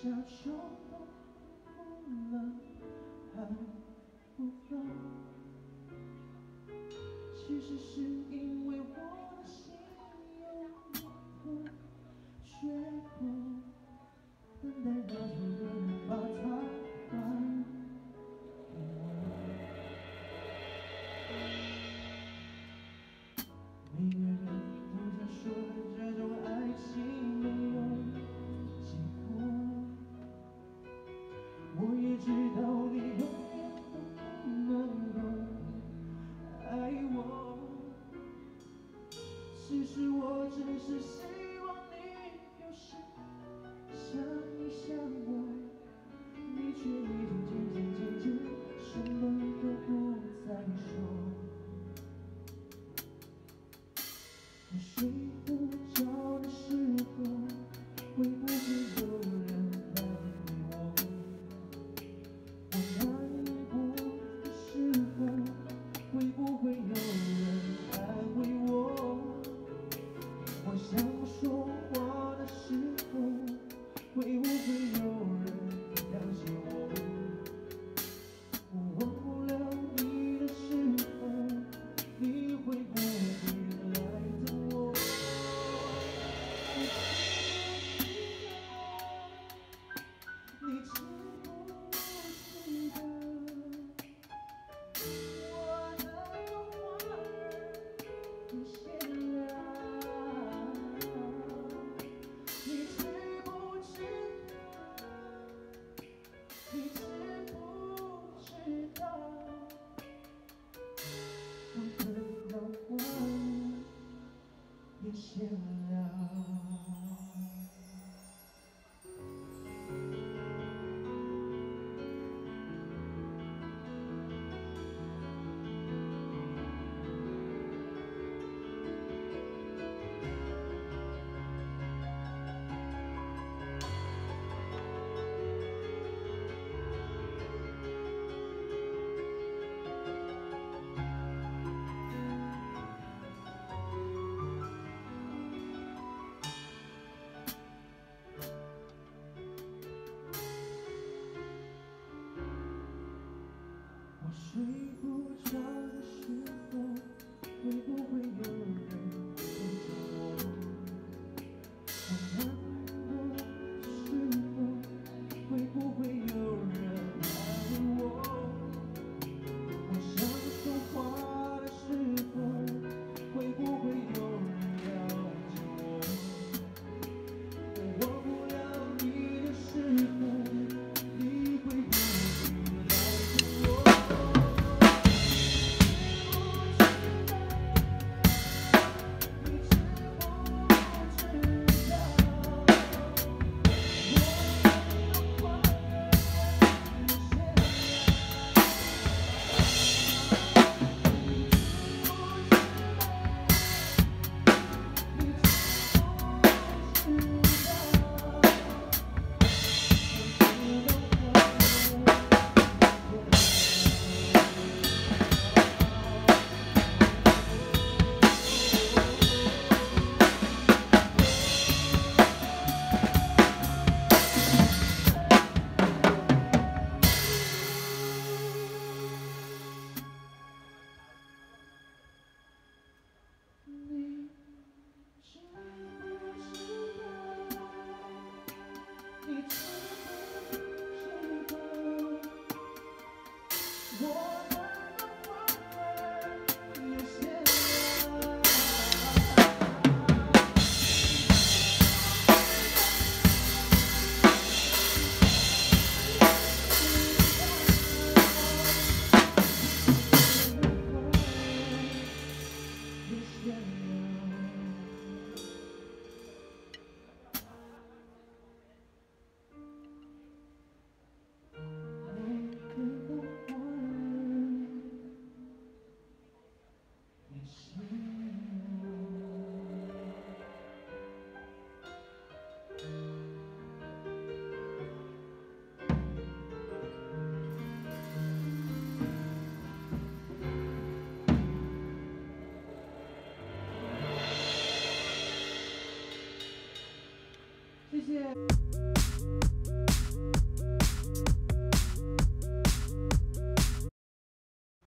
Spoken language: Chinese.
秋冬哭了还不够，其实是因为我的心有一个缺口，等待那错的人把它还给我。每个人都在说这种爱情没有结果，我也知道你永远都不能够爱我，其实我只是希望你有时想一想我，你却已经渐渐什么都不再说。我睡不着的时候，会不会有人来陪我？我难过的时候，会不会有人安慰我？我想说话的时候，会不会有人了解我？我忘不了你的时候，你会不会来等我？你知不知道，我的花儿也谢了？你知不知道？你知不知道？我的花儿也谢了。我睡不着的时候，会不会有人陪着我？我难过的时候，会不会有人安慰我？我想说话的时候，会不会有人了解我？我忘不了你的时候，你会不会来等我？谢谢。